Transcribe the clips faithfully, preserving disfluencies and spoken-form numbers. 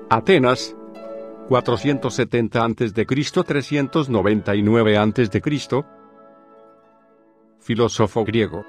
Atenas, cuatrocientos setenta antes de Cristo a trescientos noventa y nueve antes de Cristo. Filósofo griego.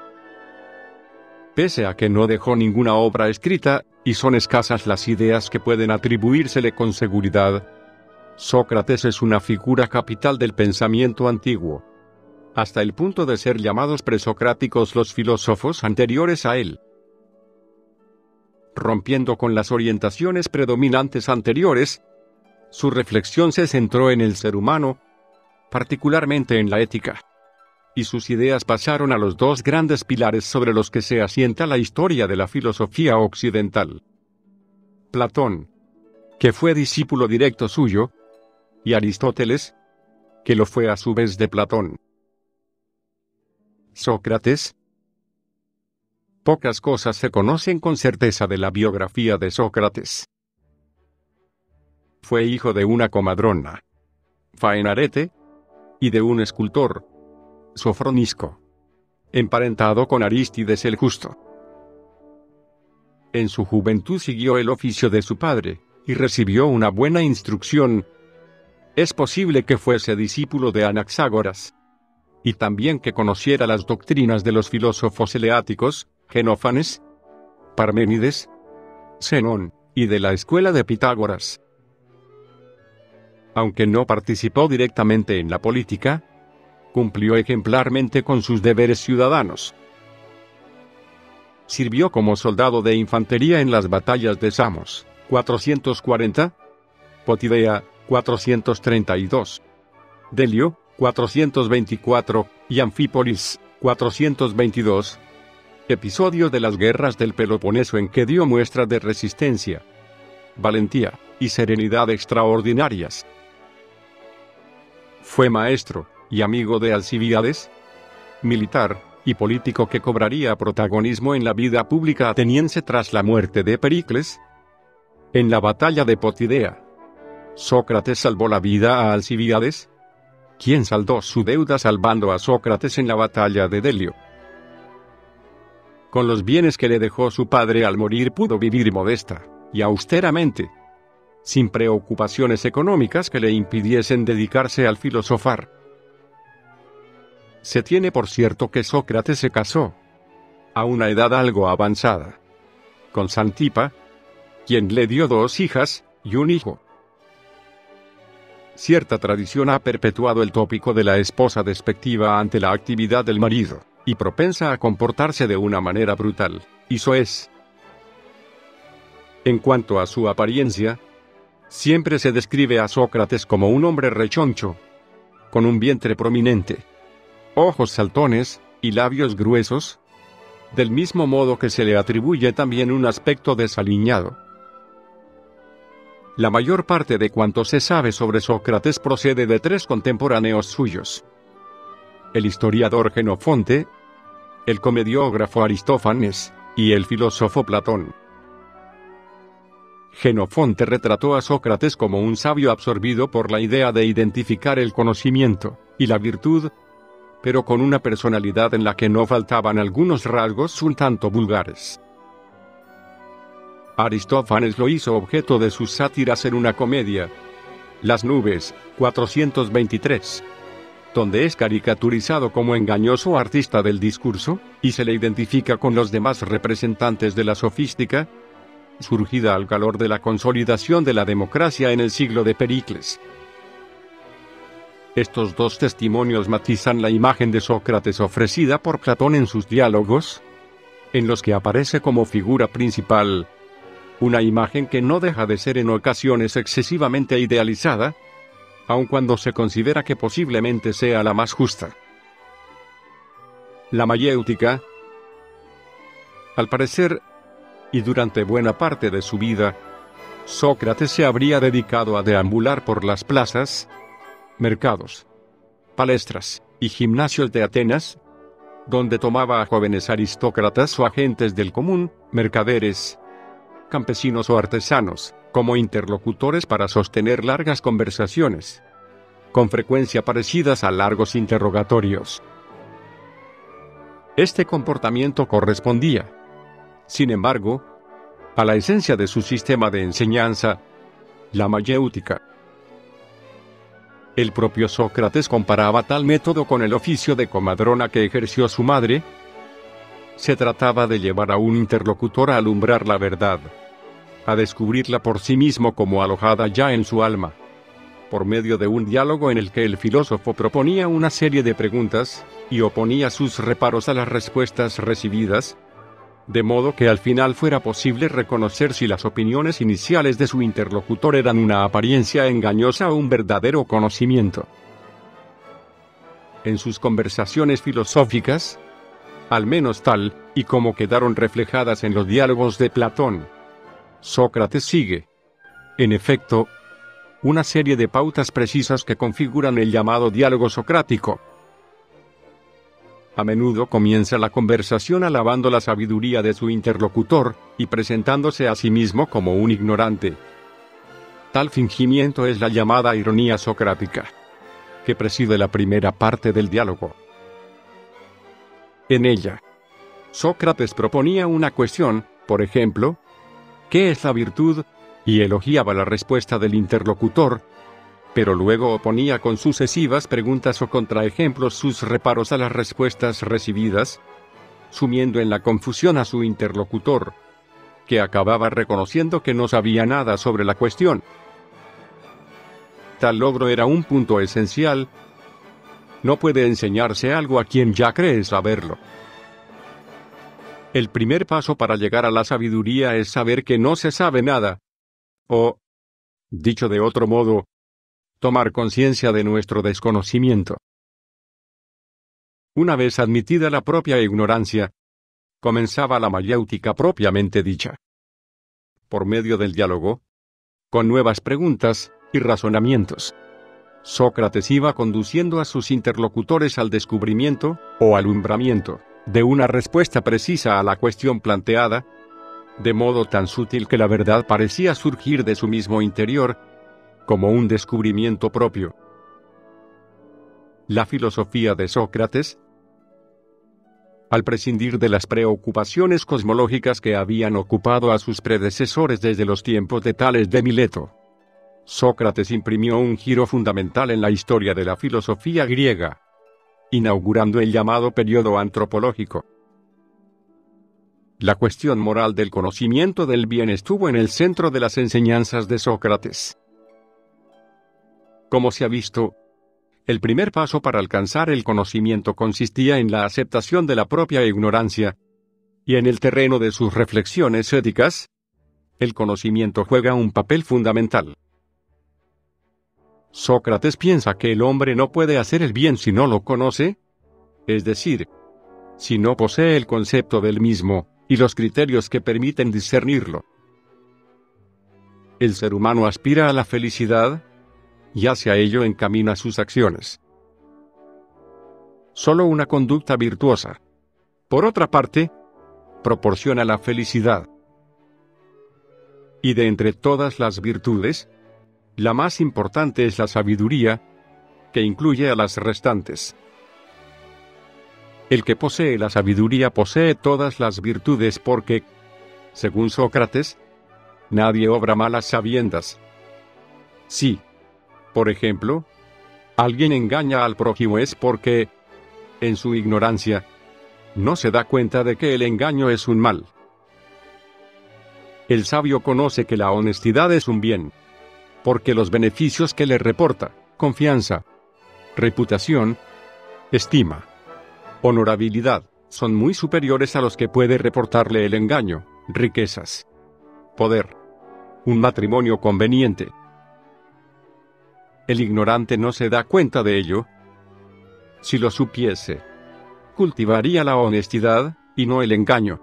Pese a que no dejó ninguna obra escrita, y son escasas las ideas que pueden atribuírsele con seguridad, Sócrates es una figura capital del pensamiento antiguo, hasta el punto de ser llamados presocráticos los filósofos anteriores a él. Rompiendo con las orientaciones predominantes anteriores, su reflexión se centró en el ser humano, particularmente en la ética, y sus ideas pasaron a los dos grandes pilares sobre los que se asienta la historia de la filosofía occidental. Platón, que fue discípulo directo suyo, y Aristóteles, que lo fue a su vez de Platón. Sócrates. Pocas cosas se conocen con certeza de la biografía de Sócrates. Fue hijo de una comadrona, Faenarete, y de un escultor, Sofronisco, emparentado con Arístides el Justo. En su juventud siguió el oficio de su padre, y recibió una buena instrucción. Es posible que fuese discípulo de Anaxágoras, y también que conociera las doctrinas de los filósofos eleáticos, Genófanes, Parménides, Zenón, y de la escuela de Pitágoras. Aunque no participó directamente en la política, cumplió ejemplarmente con sus deberes ciudadanos. Sirvió como soldado de infantería en las batallas de Samos, cuatrocientos cuarenta, Potidea, cuatrocientos treinta y dos, Delio, cuatrocientos veinticuatro, y Anfípolis, cuatrocientos veintidós, episodio de las guerras del Peloponeso en que dio muestra de resistencia, valentía y serenidad extraordinarias. Fue maestro y amigo de Alcibíades, militar y político que cobraría protagonismo en la vida pública ateniense tras la muerte de Pericles. En la batalla de Potidea, Sócrates salvó la vida a Alcibíades, quien saldó su deuda salvando a Sócrates en la batalla de Delio. Con los bienes que le dejó su padre al morir pudo vivir modesta y austeramente, sin preocupaciones económicas que le impidiesen dedicarse al filosofar. Se tiene por cierto que Sócrates se casó, a una edad algo avanzada, con Xantipa, quien le dio dos hijas y un hijo. Cierta tradición ha perpetuado el tópico de la esposa despectiva ante la actividad del marido, y propensa a comportarse de una manera brutal, y soez. En cuanto a su apariencia, siempre se describe a Sócrates como un hombre rechoncho, con un vientre prominente, ojos saltones y labios gruesos, del mismo modo que se le atribuye también un aspecto desaliñado. La mayor parte de cuanto se sabe sobre Sócrates procede de tres contemporáneos suyos: el historiador Genofonte, el comediógrafo Aristófanes, y el filósofo Platón. Genofonte retrató a Sócrates como un sabio absorbido por la idea de identificar el conocimiento y la virtud, pero con una personalidad en la que no faltaban algunos rasgos un tanto vulgares. Aristófanes lo hizo objeto de sus sátiras en una comedia, Las nubes, cuatrocientos veintitrés, donde es caricaturizado como engañoso artista del discurso, y se le identifica con los demás representantes de la sofística, surgida al calor de la consolidación de la democracia en el siglo de Pericles. Estos dos testimonios matizan la imagen de Sócrates ofrecida por Platón en sus diálogos, en los que aparece como figura principal, una imagen que no deja de ser en ocasiones excesivamente idealizada, aun cuando se considera que posiblemente sea la más justa. La mayéutica. Al parecer, y durante buena parte de su vida, Sócrates se habría dedicado a deambular por las plazas, mercados, palestras y gimnasios de Atenas, donde tomaba a jóvenes aristócratas o agentes del común, mercaderes, campesinos o artesanos, como interlocutores para sostener largas conversaciones, con frecuencia parecidas a largos interrogatorios. Este comportamiento correspondía, sin embargo, a la esencia de su sistema de enseñanza, la mayéutica. El propio Sócrates comparaba tal método con el oficio de comadrona que ejerció su madre. Se trataba de llevar a un interlocutor a alumbrar la verdad, a descubrirla por sí mismo como alojada ya en su alma, por medio de un diálogo en el que el filósofo proponía una serie de preguntas, y oponía sus reparos a las respuestas recibidas, de modo que al final fuera posible reconocer si las opiniones iniciales de su interlocutor eran una apariencia engañosa o un verdadero conocimiento. En sus conversaciones filosóficas, al menos tal y como quedaron reflejadas en los diálogos de Platón, Sócrates sigue, en efecto, una serie de pautas precisas que configuran el llamado diálogo socrático. A menudo comienza la conversación alabando la sabiduría de su interlocutor y presentándose a sí mismo como un ignorante. Tal fingimiento es la llamada ironía socrática, que preside la primera parte del diálogo. En ella, Sócrates proponía una cuestión, por ejemplo, ¿qué es la virtud?, y elogiaba la respuesta del interlocutor, pero luego oponía con sucesivas preguntas o contraejemplos sus reparos a las respuestas recibidas, sumiendo en la confusión a su interlocutor, que acababa reconociendo que no sabía nada sobre la cuestión. Tal logro era un punto esencial. No puede enseñarse algo a quien ya cree saberlo. El primer paso para llegar a la sabiduría es saber que no se sabe nada, o, dicho de otro modo, tomar conciencia de nuestro desconocimiento. Una vez admitida la propia ignorancia, comenzaba la mayéutica propiamente dicha. Por medio del diálogo, con nuevas preguntas y razonamientos, Sócrates iba conduciendo a sus interlocutores al descubrimiento, o alumbramiento, de una respuesta precisa a la cuestión planteada, de modo tan sutil que la verdad parecía surgir de su mismo interior, como un descubrimiento propio. La filosofía de Sócrates, al prescindir de las preocupaciones cosmológicas que habían ocupado a sus predecesores desde los tiempos de Tales de Mileto, Sócrates imprimió un giro fundamental en la historia de la filosofía griega, inaugurando el llamado período antropológico. La cuestión moral del conocimiento del bien estuvo en el centro de las enseñanzas de Sócrates. Como se ha visto, el primer paso para alcanzar el conocimiento consistía en la aceptación de la propia ignorancia, y en el terreno de sus reflexiones éticas, el conocimiento juega un papel fundamental. Sócrates piensa que el hombre no puede hacer el bien si no lo conoce, es decir, si no posee el concepto del mismo y los criterios que permiten discernirlo. El ser humano aspira a la felicidad, y hacia ello encamina sus acciones. Solo una conducta virtuosa, por otra parte, proporciona la felicidad. Y de entre todas las virtudes, la más importante es la sabiduría, que incluye a las restantes. El que posee la sabiduría posee todas las virtudes porque, según Sócrates, nadie obra mal a sabiendas. Sí. Por ejemplo, alguien engaña al prójimo es porque, en su ignorancia, no se da cuenta de que el engaño es un mal. El sabio conoce que la honestidad es un bien, porque los beneficios que le reporta, confianza, reputación, estima, honorabilidad, son muy superiores a los que puede reportarle el engaño, riquezas, poder, un matrimonio conveniente. El ignorante no se da cuenta de ello. Si lo supiese, cultivaría la honestidad, y no el engaño.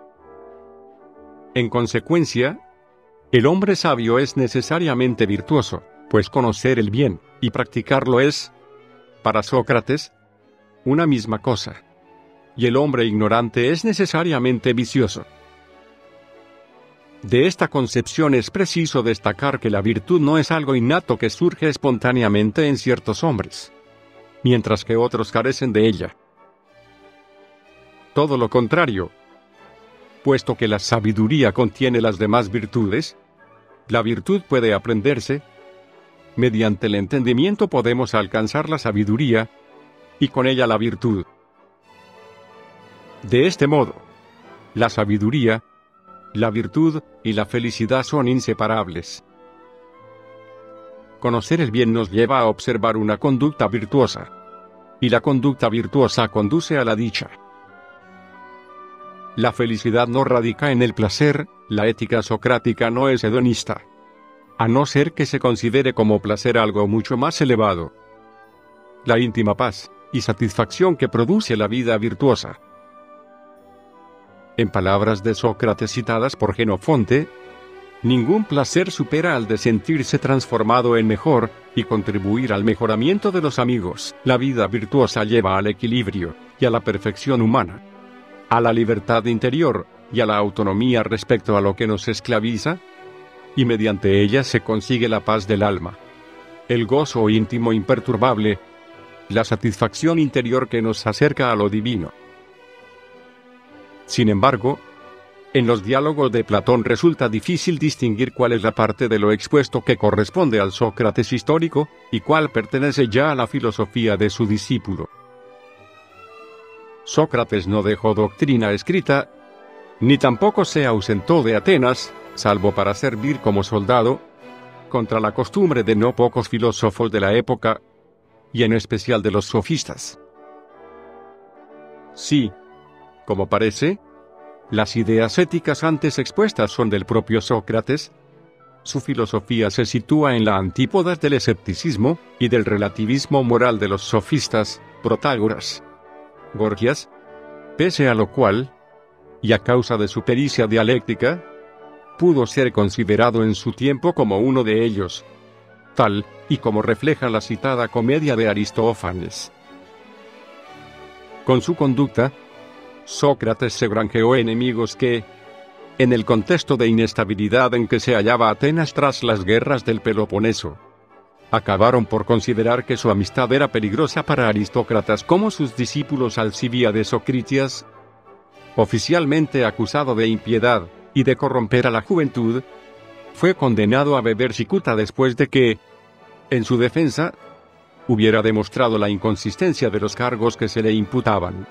En consecuencia, el hombre sabio es necesariamente virtuoso, pues conocer el bien y practicarlo es, para Sócrates, una misma cosa. Y el hombre ignorante es necesariamente vicioso. De esta concepción es preciso destacar que la virtud no es algo innato que surge espontáneamente en ciertos hombres, mientras que otros carecen de ella. Todo lo contrario, puesto que la sabiduría contiene las demás virtudes, La virtud puede aprenderse. Mediante el entendimiento podemos alcanzar la sabiduría, y con ella la virtud. De este modo, la sabiduría, la virtud y la felicidad son inseparables. Conocer el bien nos lleva a observar una conducta virtuosa, y la conducta virtuosa conduce a la dicha. La felicidad no radica en el placer, la ética socrática no es hedonista, a no ser que se considere como placer algo mucho más elevado. La íntima paz y satisfacción que produce la vida virtuosa. En palabras de Sócrates citadas por Jenofonte, ningún placer supera al de sentirse transformado en mejor, y contribuir al mejoramiento de los amigos. La vida virtuosa lleva al equilibrio, y a la perfección humana, a la libertad interior, y a la autonomía respecto a lo que nos esclaviza, y mediante ella se consigue la paz del alma, el gozo íntimo imperturbable, la satisfacción interior que nos acerca a lo divino. Sin embargo, en los diálogos de Platón resulta difícil distinguir cuál es la parte de lo expuesto que corresponde al Sócrates histórico, y cuál pertenece ya a la filosofía de su discípulo. Sócrates no dejó doctrina escrita, ni tampoco se ausentó de Atenas, salvo para servir como soldado, contra la costumbre de no pocos filósofos de la época, y en especial de los sofistas. Sí, como parece, las ideas éticas antes expuestas son del propio Sócrates. Su filosofía se sitúa en la antípoda del escepticismo y del relativismo moral de los sofistas, Protágoras, Gorgias, pese a lo cual, y a causa de su pericia dialéctica, pudo ser considerado en su tiempo como uno de ellos, tal y como refleja la citada comedia de Aristófanes. Con su conducta, Sócrates se granjeó enemigos que, en el contexto de inestabilidad en que se hallaba Atenas tras las guerras del Peloponeso, acabaron por considerar que su amistad era peligrosa para aristócratas como sus discípulos Alcibíades o Critias. Oficialmente acusado de impiedad y de corromper a la juventud, fue condenado a beber cicuta después de que, en su defensa, hubiera demostrado la inconsistencia de los cargos que se le imputaban.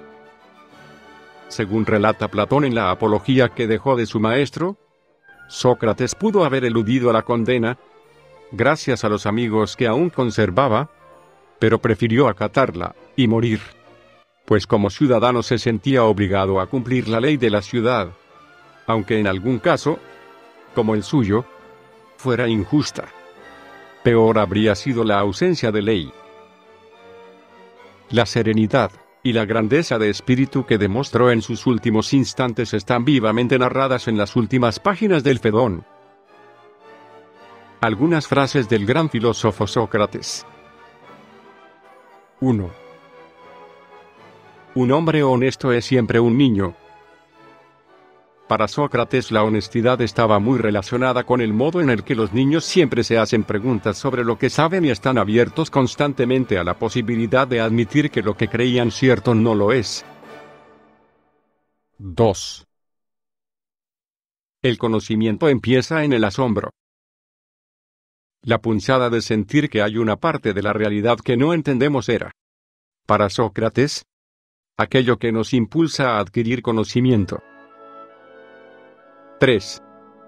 Según relata Platón en la apología que dejó de su maestro, Sócrates pudo haber eludido la condena, gracias a los amigos que aún conservaba, pero prefirió acatarla y morir, pues como ciudadano se sentía obligado a cumplir la ley de la ciudad, aunque en algún caso, como el suyo, fuera injusta. Peor habría sido la ausencia de ley. La serenidad y la grandeza de espíritu que demostró en sus últimos instantes están vivamente narradas en las últimas páginas del Fedón. Algunas frases del gran filósofo Sócrates. uno. Un hombre honesto es siempre un niño. Para Sócrates la honestidad estaba muy relacionada con el modo en el que los niños siempre se hacen preguntas sobre lo que saben y están abiertos constantemente a la posibilidad de admitir que lo que creían cierto no lo es. dos. El conocimiento empieza en el asombro. La punzada de sentir que hay una parte de la realidad que no entendemos era, para Sócrates, aquello que nos impulsa a adquirir conocimiento. tres.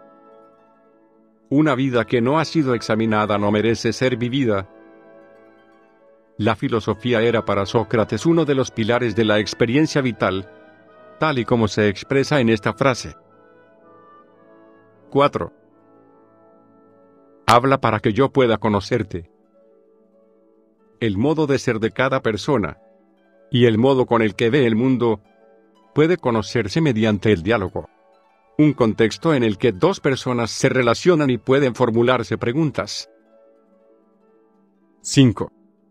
Una vida que no ha sido examinada no merece ser vivida. La filosofía era para Sócrates uno de los pilares de la experiencia vital, tal y como se expresa en esta frase. cuatro. Habla para que yo pueda conocerte. El modo de ser de cada persona, y el modo con el que ve el mundo, puede conocerse mediante el diálogo. Un contexto en el que dos personas se relacionan y pueden formularse preguntas. cinco.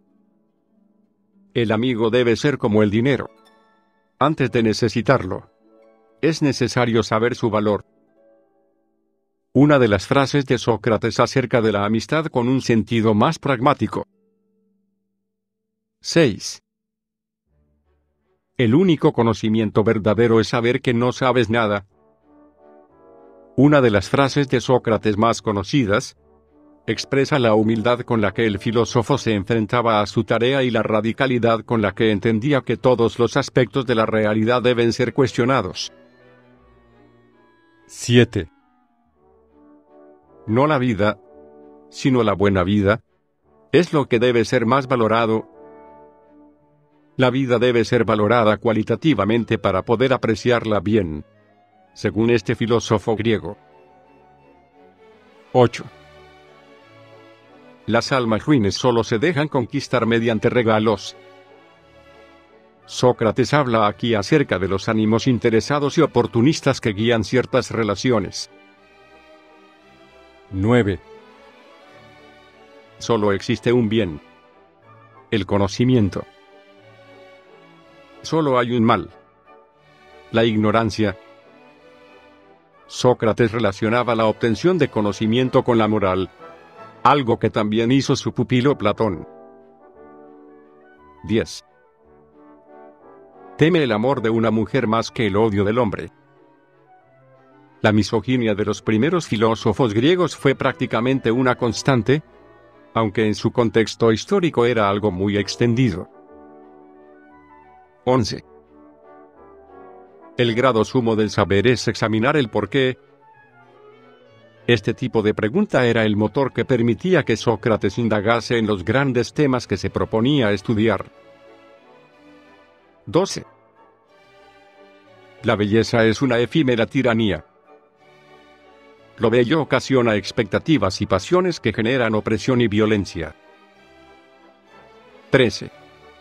El amigo debe ser como el dinero. Antes de necesitarlo, es necesario saber su valor. Una de las frases de Sócrates acerca de la amistad con un sentido más pragmático. seis. El único conocimiento verdadero es saber que no sabes nada. Una de las frases de Sócrates más conocidas expresa la humildad con la que el filósofo se enfrentaba a su tarea y la radicalidad con la que entendía que todos los aspectos de la realidad deben ser cuestionados. siete. No la vida, sino la buena vida, es lo que debe ser más valorado. La vida debe ser valorada cualitativamente para poder apreciarla bien, según este filósofo griego. ocho. Las almas ruines solo se dejan conquistar mediante regalos. Sócrates habla aquí acerca de los ánimos interesados y oportunistas que guían ciertas relaciones. nueve. Solo existe un bien: el conocimiento. Solo hay un mal: la ignorancia. Sócrates relacionaba la obtención de conocimiento con la moral, algo que también hizo su pupilo Platón. diez. Teme el amor de una mujer más que el odio del hombre. La misoginia de los primeros filósofos griegos fue prácticamente una constante, aunque en su contexto histórico era algo muy extendido. once. El grado sumo del saber es examinar el porqué. Este tipo de pregunta era el motor que permitía que Sócrates indagase en los grandes temas que se proponía estudiar. doce. La belleza es una efímera tiranía. Lo bello ocasiona expectativas y pasiones que generan opresión y violencia. trece.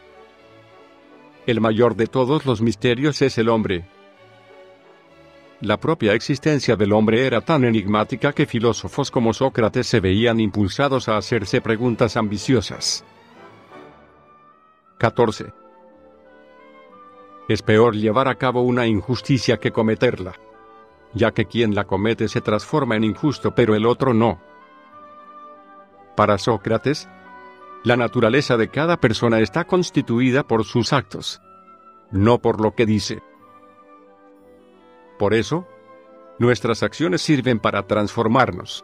El mayor de todos los misterios es el hombre. La propia existencia del hombre era tan enigmática que filósofos como Sócrates se veían impulsados a hacerse preguntas ambiciosas. catorce. Es peor llevar a cabo una injusticia que cometerla, ya que quien la comete se transforma en injusto pero el otro no. Para Sócrates, la naturaleza de cada persona está constituida por sus actos, no por lo que dice. Por eso, nuestras acciones sirven para transformarnos.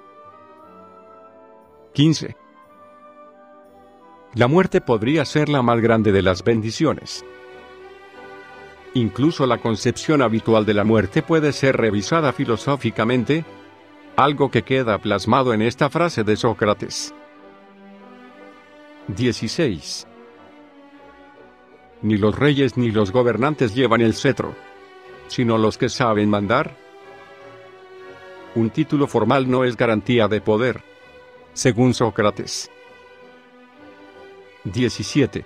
quince. La muerte podría ser la más grande de las bendiciones. Incluso la concepción habitual de la muerte puede ser revisada filosóficamente, algo que queda plasmado en esta frase de Sócrates. dieciséis. Ni los reyes ni los gobernantes llevan el cetro, sino los que saben mandar. Un título formal no es garantía de poder, según Sócrates. diecisiete.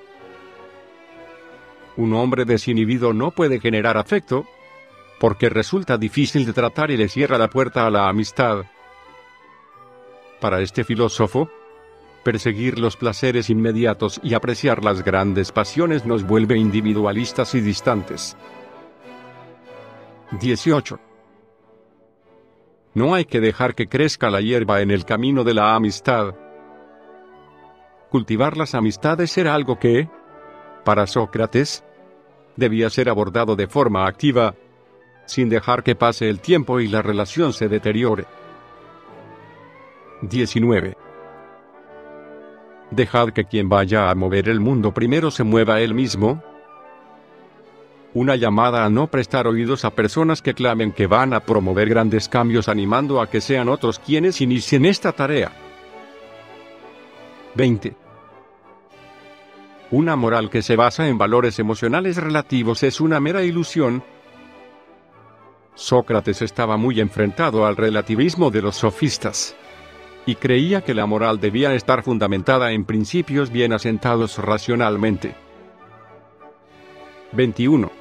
Un hombre desinhibido no puede generar afecto, porque resulta difícil de tratar y le cierra la puerta a la amistad. Para este filósofo, perseguir los placeres inmediatos y apreciar las grandes pasiones nos vuelve individualistas y distantes. dieciocho. No hay que dejar que crezca la hierba en el camino de la amistad. Cultivar las amistades era algo que, para Sócrates, debía ser abordado de forma activa, sin dejar que pase el tiempo y la relación se deteriore. diecinueve. Dejad que quien vaya a mover el mundo primero se mueva él mismo. Una llamada a no prestar oídos a personas que clamen que van a promover grandes cambios, animando a que sean otros quienes inicien esta tarea. veinte. Una moral que se basa en valores emocionales relativos es una mera ilusión. Sócrates estaba muy enfrentado al relativismo de los sofistas, y creía que la moral debía estar fundamentada en principios bien asentados racionalmente. veintiuno.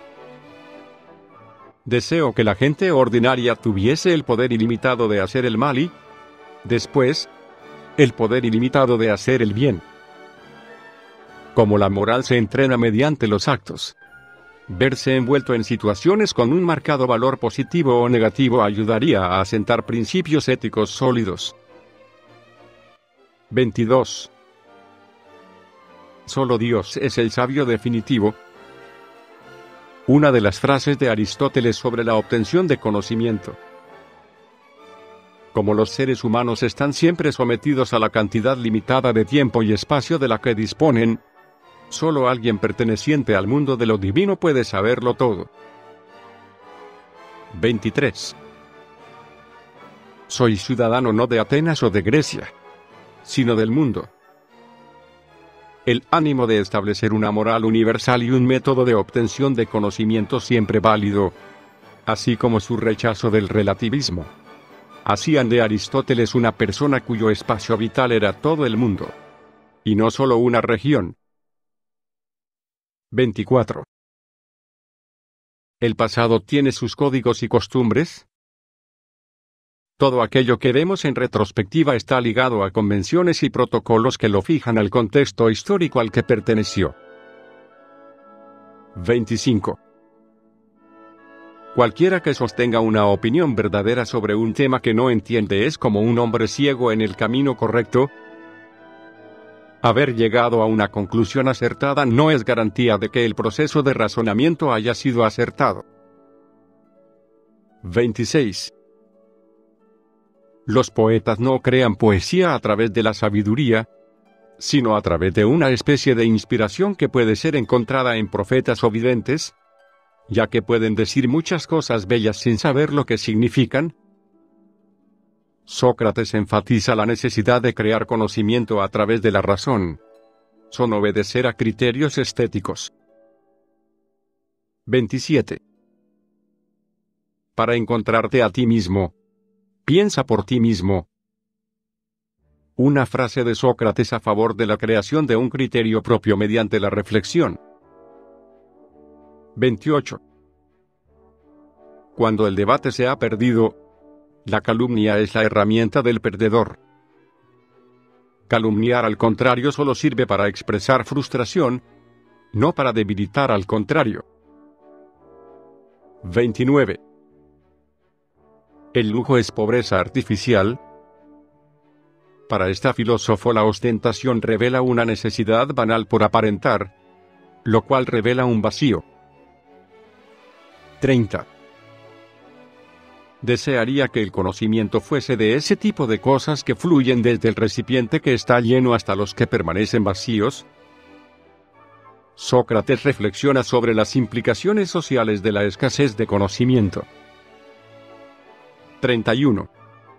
Deseo que la gente ordinaria tuviese el poder ilimitado de hacer el mal y, después, el poder ilimitado de hacer el bien. Como la moral se entrena mediante los actos, verse envuelto en situaciones con un marcado valor positivo o negativo ayudaría a asentar principios éticos sólidos. veintidós. Solo Dios es el sabio definitivo. Una de las frases de Aristóteles sobre la obtención de conocimiento. Como los seres humanos están siempre sometidos a la cantidad limitada de tiempo y espacio de la que disponen, solo alguien perteneciente al mundo de lo divino puede saberlo todo. veintitrés. Soy ciudadano no de Atenas o de Grecia, sino del mundo. El ánimo de establecer una moral universal y un método de obtención de conocimiento siempre válido, así como su rechazo del relativismo, hacían de Aristóteles una persona cuyo espacio vital era todo el mundo, y no solo una región. veinticuatro. ¿El pasado tiene sus códigos y costumbres? Todo aquello que vemos en retrospectiva está ligado a convenciones y protocolos que lo fijan al contexto histórico al que perteneció. veinticinco. Cualquiera que sostenga una opinión verdadera sobre un tema que no entiende es como un hombre ciego en el camino correcto. Haber llegado a una conclusión acertada no es garantía de que el proceso de razonamiento haya sido acertado. veintiséis. Los poetas no crean poesía a través de la sabiduría, sino a través de una especie de inspiración que puede ser encontrada en profetas o videntes, ya que pueden decir muchas cosas bellas sin saber lo que significan. Sócrates enfatiza la necesidad de crear conocimiento a través de la razón, son obedecer a criterios estéticos. veintisiete. Para encontrarte a ti mismo, piensa por ti mismo. Una frase de Sócrates a favor de la creación de un criterio propio mediante la reflexión. veintiocho. Cuando el debate se ha perdido, la calumnia es la herramienta del perdedor. Calumniar al contrario solo sirve para expresar frustración, no para debilitar al contrario. veintinueve. ¿El lujo es pobreza artificial? Para este filósofo la ostentación revela una necesidad banal por aparentar, lo cual revela un vacío. treinta. Desearía que el conocimiento fuese de ese tipo de cosas que fluyen desde el recipiente que está lleno hasta los que permanecen vacíos. Sócrates reflexiona sobre las implicaciones sociales de la escasez de conocimiento. treinta y uno.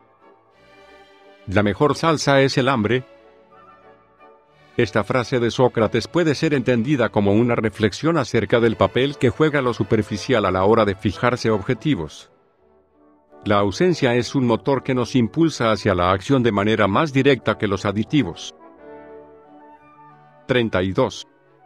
La mejor salsa es el hambre. Esta frase de Sócrates puede ser entendida como una reflexión acerca del papel que juega lo superficial a la hora de fijarse objetivos. La ausencia es un motor que nos impulsa hacia la acción de manera más directa que los aditivos. treinta y dos.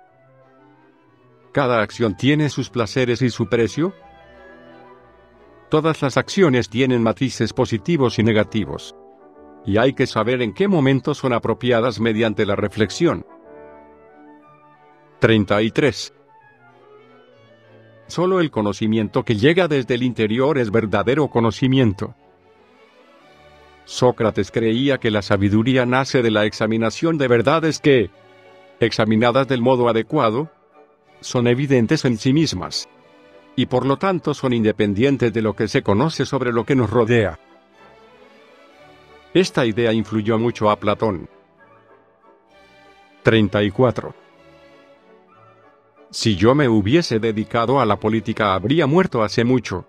¿Cada acción tiene sus placeres y su precio? Todas las acciones tienen matices positivos y negativos, y hay que saber en qué momento son apropiadas mediante la reflexión. treinta y tres. Solo el conocimiento que llega desde el interior es verdadero conocimiento. Sócrates creía que la sabiduría nace de la examinación de verdades que, examinadas del modo adecuado, son evidentes en sí mismas, y por lo tanto son independientes de lo que se conoce sobre lo que nos rodea. Esta idea influyó mucho a Platón. treinta y cuatro. Si yo me hubiese dedicado a la política habría muerto hace mucho.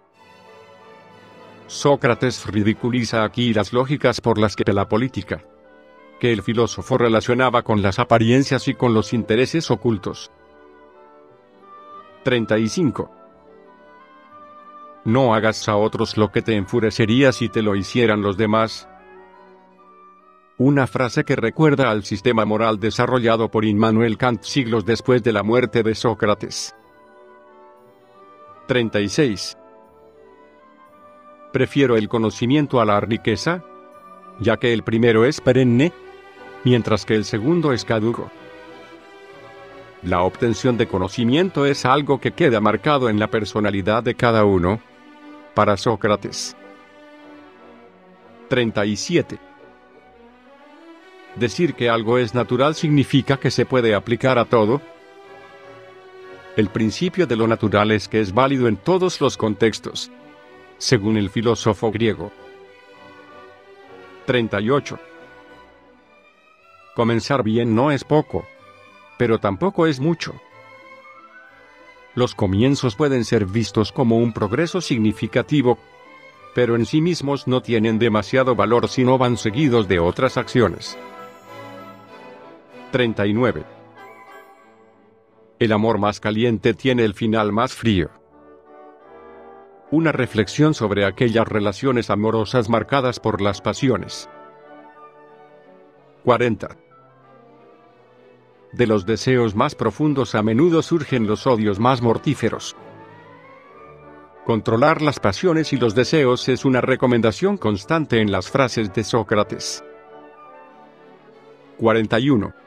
Sócrates ridiculiza aquí las lógicas por las que la política, que el filósofo relacionaba con las apariencias y con los intereses ocultos. treinta y cinco. No hagas a otros lo que te enfurecería si te lo hicieran los demás. Una frase que recuerda al sistema moral desarrollado por Immanuel Kant siglos después de la muerte de Sócrates. treinta y seis. Prefiero el conocimiento a la riqueza, ya que el primero es perenne, mientras que el segundo es caduco. La obtención de conocimiento es algo que queda marcado en la personalidad de cada uno. Para Sócrates. treinta y siete. Decir que algo es natural significa que se puede aplicar a todo. El principio de lo natural es que es válido en todos los contextos, según el filósofo griego. treinta y ocho. Comenzar bien no es poco, pero tampoco es mucho. Los comienzos pueden ser vistos como un progreso significativo, pero en sí mismos no tienen demasiado valor si no van seguidos de otras acciones. treinta y nueve. El amor más caliente tiene el final más frío. Una reflexión sobre aquellas relaciones amorosas marcadas por las pasiones. cuarenta. De los deseos más profundos a menudo surgen los odios más mortíferos. Controlar las pasiones y los deseos es una recomendación constante en las frases de Sócrates. cuarenta y uno.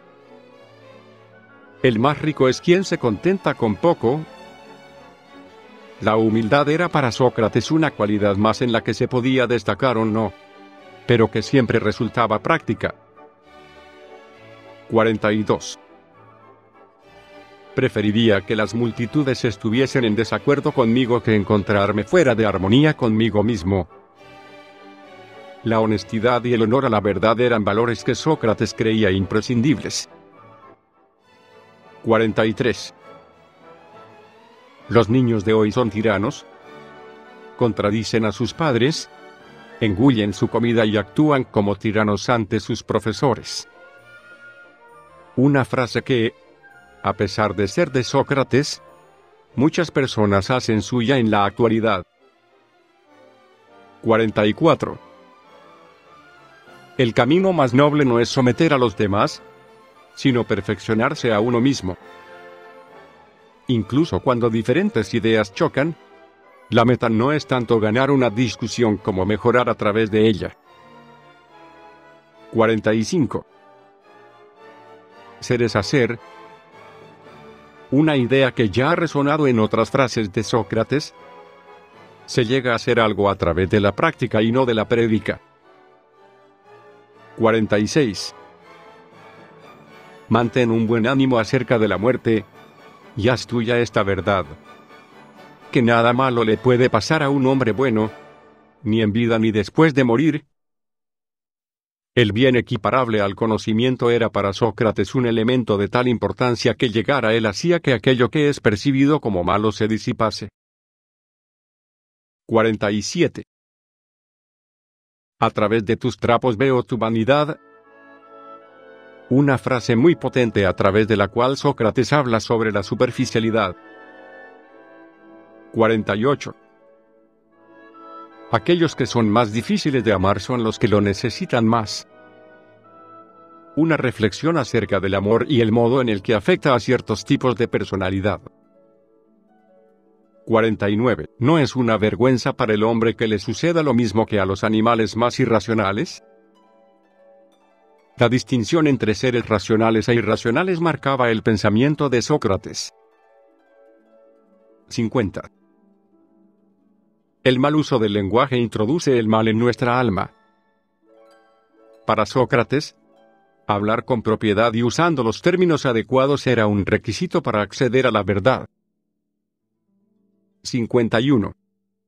El más rico es quien se contenta con poco. La humildad era para Sócrates una cualidad más en la que se podía destacar o no, pero que siempre resultaba práctica. cuarenta y dos. Preferiría que las multitudes estuviesen en desacuerdo conmigo que encontrarme fuera de armonía conmigo mismo. La honestidad y el honor a la verdad eran valores que Sócrates creía imprescindibles. cuarenta y tres. Los niños de hoy son tiranos, contradicen a sus padres, engullen su comida y actúan como tiranos ante sus profesores. Una frase que, a pesar de ser de Sócrates, muchas personas hacen suya en la actualidad. cuarenta y cuatro. El camino más noble no es someter a los demás, sino perfeccionarse a uno mismo. Incluso cuando diferentes ideas chocan, la meta no es tanto ganar una discusión como mejorar a través de ella. cuarenta y cinco. Ser es hacer. Una idea que ya ha resonado en otras frases de Sócrates. Se llega a hacer algo a través de la práctica y no de la prédica. cuarenta y seis. Mantén un buen ánimo acerca de la muerte, y haz tuya esta verdad: que nada malo le puede pasar a un hombre bueno, ni en vida ni después de morir. El bien equiparable al conocimiento era para Sócrates un elemento de tal importancia que llegar a él hacía que aquello que es percibido como malo se disipase. cuarenta y siete. A través de tus trapos veo tu vanidad. Una frase muy potente a través de la cual Sócrates habla sobre la superficialidad. cuarenta y ocho. Aquellos que son más difíciles de amar son los que lo necesitan más. Una reflexión acerca del amor y el modo en el que afecta a ciertos tipos de personalidad. cuarenta y nueve. ¿No es una vergüenza para el hombre que le suceda lo mismo que a los animales más irracionales? La distinción entre seres racionales e irracionales marcaba el pensamiento de Sócrates. cincuenta. El mal uso del lenguaje introduce el mal en nuestra alma. Para Sócrates, hablar con propiedad y usando los términos adecuados era un requisito para acceder a la verdad. cincuenta y uno.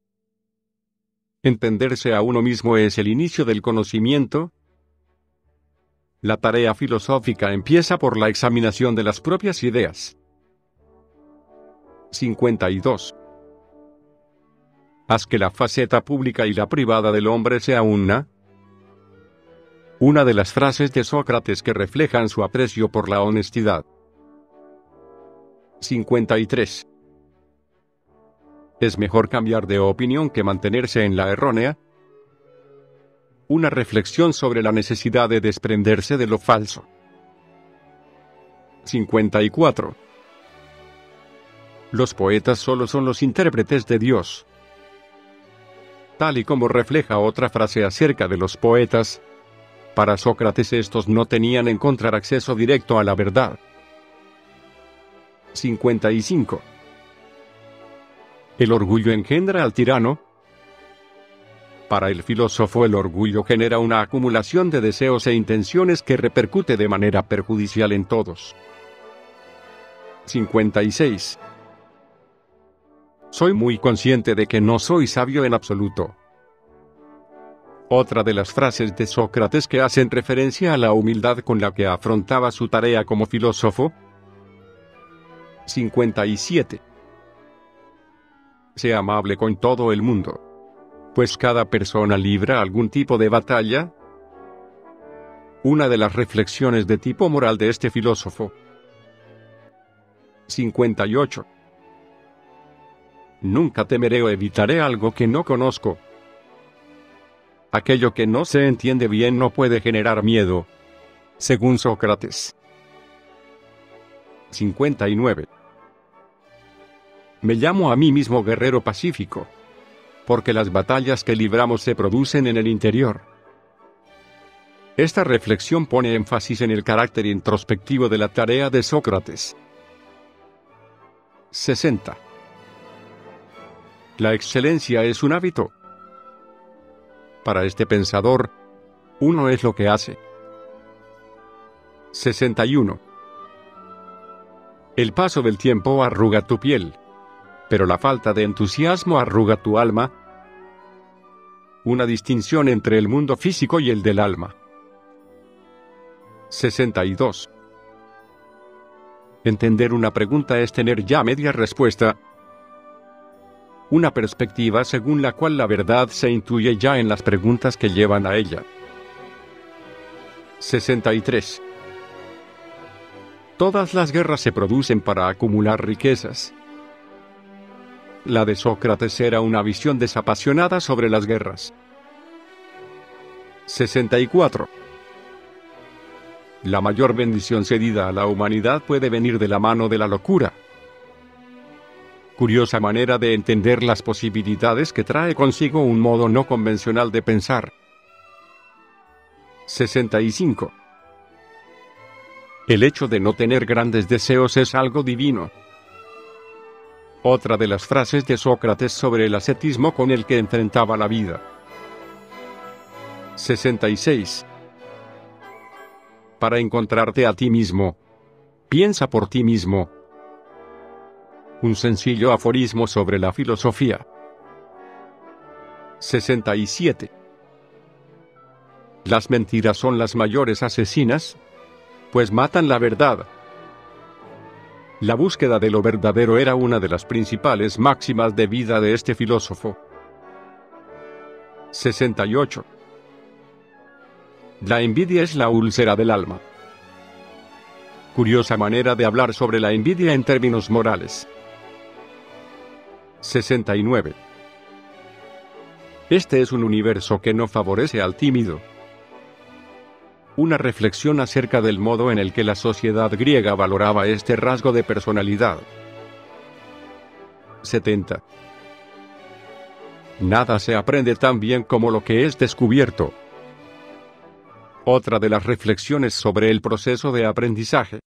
Entenderse a uno mismo es el inicio del conocimiento. La tarea filosófica empieza por la examinación de las propias ideas. cincuenta y dos. Haz que la faceta pública y la privada del hombre sea una. Una de las frases de Sócrates que reflejan su aprecio por la honestidad. cincuenta y tres. ¿Es mejor cambiar de opinión que mantenerse en la errónea? Una reflexión sobre la necesidad de desprenderse de lo falso. cincuenta y cuatro. Los poetas solo son los intérpretes de Dios. Tal y como refleja otra frase acerca de los poetas, para Sócrates estos no tenían en encontrar acceso directo a la verdad. cincuenta y cinco. ¿El orgullo engendra al tirano? Para el filósofo el orgullo genera una acumulación de deseos e intenciones que repercute de manera perjudicial en todos. cincuenta y seis. Soy muy consciente de que no soy sabio en absoluto. Otra de las frases de Sócrates que hacen referencia a la humildad con la que afrontaba su tarea como filósofo. cincuenta y siete. Sea amable con todo el mundo, pues cada persona libra algún tipo de batalla. Una de las reflexiones de tipo moral de este filósofo. cincuenta y ocho. Nunca temeré o evitaré algo que no conozco. Aquello que no se entiende bien no puede generar miedo, según Sócrates. cincuenta y nueve. Me llamo a mí mismo guerrero pacífico, porque las batallas que libramos se producen en el interior. Esta reflexión pone énfasis en el carácter introspectivo de la tarea de Sócrates. sesenta. La excelencia es un hábito. Para este pensador, uno es lo que hace. sesenta y uno. El paso del tiempo arruga tu piel, pero la falta de entusiasmo arruga tu alma. Una distinción entre el mundo físico y el del alma. sesenta y dos. Entender una pregunta es tener ya media respuesta. Una perspectiva según la cual la verdad se intuye ya en las preguntas que llevan a ella. sesenta y tres. Todas las guerras se producen para acumular riquezas. La de Sócrates era una visión desapasionada sobre las guerras. sesenta y cuatro. La mayor bendición cedida a la humanidad puede venir de la mano de la locura. Curiosa manera de entender las posibilidades que trae consigo un modo no convencional de pensar. sesenta y cinco. El hecho de no tener grandes deseos es algo divino. Otra de las frases de Sócrates sobre el ascetismo con el que enfrentaba la vida. sesenta y seis. Para encontrarte a ti mismo, piensa por ti mismo. Un sencillo aforismo sobre la filosofía. sesenta y siete. Las mentiras son las mayores asesinas, pues matan la verdad. La búsqueda de lo verdadero era una de las principales máximas de vida de este filósofo. sesenta y ocho. La envidia es la úlcera del alma. Curiosa manera de hablar sobre la envidia en términos morales. sesenta y nueve. Este es un universo que no favorece al tímido. Una reflexión acerca del modo en el que la sociedad griega valoraba este rasgo de personalidad. setenta. Nada se aprende tan bien como lo que es descubierto. Otra de las reflexiones sobre el proceso de aprendizaje.